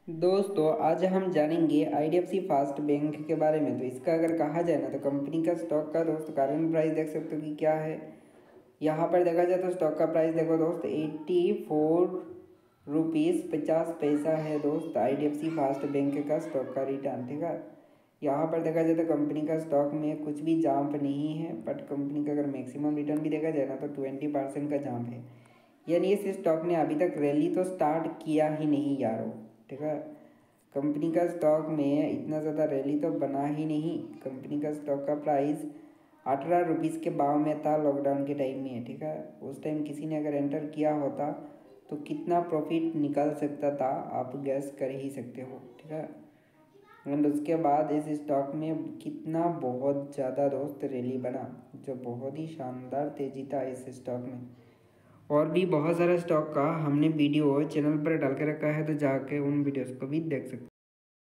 दोस्तों आज हम जानेंगे आईडीएफसी फास्ट बैंक के बारे में। तो इसका अगर कहा जाए ना तो कंपनी का स्टॉक का दोस्त करंट प्राइस देख सकते हो कि क्या है। यहाँ पर देखा जाए तो स्टॉक का प्राइस देखो दोस्त 84 रुपीज़ 50 पैसा है दोस्त। आईडीएफसी फास्ट बैंक का स्टॉक का रिटर्न, ठीक है। यहाँ पर देखा जाए तो कंपनी का स्टॉक में कुछ भी जंप नहीं है, बट कंपनी का अगर मैक्सिमम रिटर्न भी देखा जाए ना तो 20% का जंप है। यानी इस स्टॉक ने अभी तक रैली तो स्टार्ट किया ही नहीं यारो, ठीक है। कंपनी का स्टॉक में इतना ज़्यादा रैली तो बना ही नहीं। कंपनी का स्टॉक का प्राइस 18 रुपीज़ के भाव में था लॉकडाउन के टाइम में, ठीक है। उस टाइम किसी ने अगर एंटर किया होता तो कितना प्रॉफिट निकल सकता था आप गैस कर ही सकते हो, ठीक है। एंड उसके बाद इस स्टॉक में कितना बहुत ज़्यादा दोस्त रैली बना, जो बहुत ही शानदार तेजी था इस स्टॉक में। और भी बहुत सारा स्टॉक का हमने वीडियो चैनल पर डाल के रखा है, तो जाके उन वीडियोस को भी देख सकते हैं।